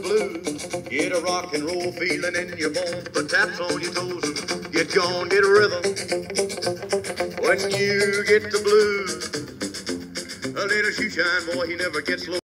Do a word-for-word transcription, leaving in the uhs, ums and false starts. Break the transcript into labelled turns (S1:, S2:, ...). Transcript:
S1: blues. Get a rock and roll feeling in your bones, the taps on your toes. Get gone, get a rhythm. When you get the blues, a little shoe shine boy, he never gets low.